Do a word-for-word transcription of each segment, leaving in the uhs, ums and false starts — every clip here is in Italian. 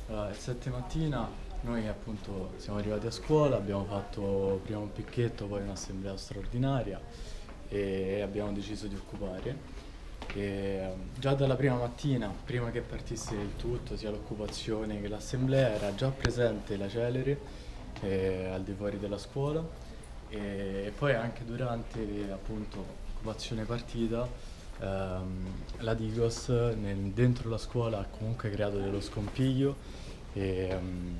Allora, il sette mattina noi appunto siamo arrivati a scuola, abbiamo fatto prima un picchetto, poi un'assemblea straordinaria e abbiamo deciso di occupare. E, um, già dalla prima mattina, prima che partisse il tutto, sia l'occupazione che l'assemblea, era già presente la Celere eh, al di fuori della scuola e poi anche durante appunto l'occupazione partita ehm, la Digos nel- dentro la scuola ha comunque creato dello scompiglio e, ehm,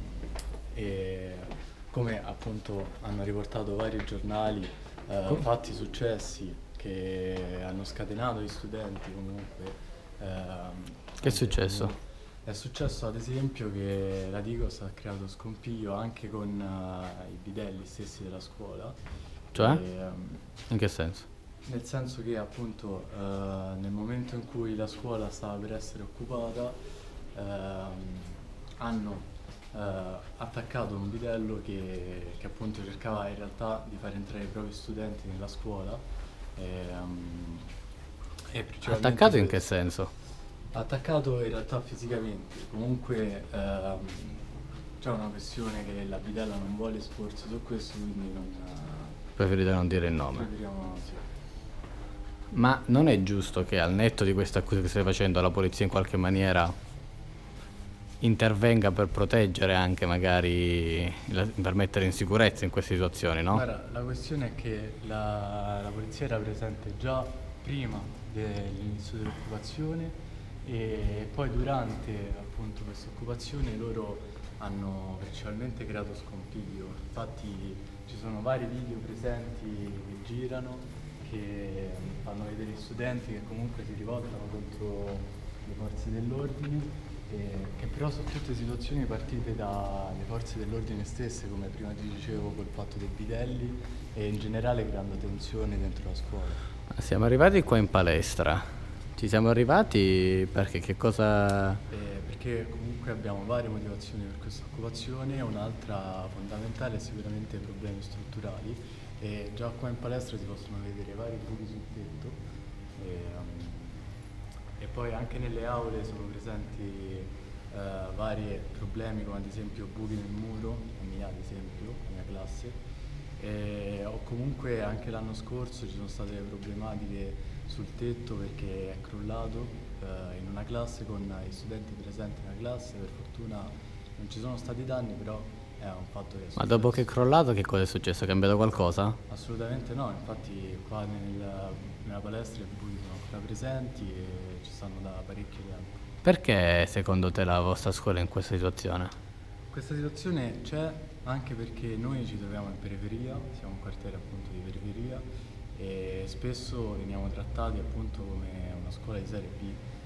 e come appunto hanno riportato vari giornali, eh, Co- fatti successi che hanno scatenato gli studenti comunque ehm, Che è anche successo? comu- è successo ad esempio che la Digos ha creato scompiglio anche con eh, i bidelli stessi della scuola Cioè? e, ehm, In che senso? nel senso che appunto eh, nel momento in cui la scuola stava per essere occupata ehm, hanno eh, attaccato un bidello che, che appunto cercava in realtà di far entrare i propri studenti nella scuola ehm, e principalmente Attaccato in che questo. senso? Attaccato in realtà fisicamente, comunque ehm, c'è una questione che la bidella non vuole esporsi su questo, quindi non, Preferite non dire il eh, nome. preferiamo sì. Ma non è giusto che al netto di queste accuse che stai facendo la polizia in qualche maniera intervenga per proteggere anche magari, la- per mettere in sicurezza in queste situazioni, no? Guarda, la questione è che la, la polizia era presente già prima dell'inizio dell'occupazione e poi durante appunto questa occupazione loro hanno principalmente creato scompiglio. Infatti ci sono vari video presenti che girano che fanno vedere gli studenti che comunque si rivoltano contro le forze dell'ordine eh, che però sono tutte situazioni partite dalle forze dell'ordine stesse, come prima ti dicevo col fatto dei bidelli e in generale creando tensione dentro la scuola. Siamo arrivati qua in palestra. Ci siamo arrivati perché che cosa... Eh, perché comunque abbiamo varie motivazioni per questa occupazione, un'altra fondamentale è sicuramente i problemi strutturali e già qua in palestra si possono vedere vari buchi sul tetto e, um, e poi anche nelle aule sono presenti eh, vari problemi come ad esempio buchi nel muro, la mia ad esempio, la mia classe, e, o comunque anche l'anno scorso ci sono state delle problematiche sul tetto perché è crollato eh, in una classe con gli studenti presenti nella classe, per fortuna non ci sono stati danni, però è un fatto che è Ma dopo che è successo. crollato che cosa è successo? È cambiato qualcosa? Assolutamente no, infatti qua nel- nella palestra i buchi sono ancora presenti e ci stanno da parecchio tempo. Perché secondo te la vostra scuola è in questa situazione? Questa situazione c'è anche perché noi ci troviamo in periferia, siamo un quartiere appunto di periferia e spesso veniamo trattati appunto come una scuola di serie B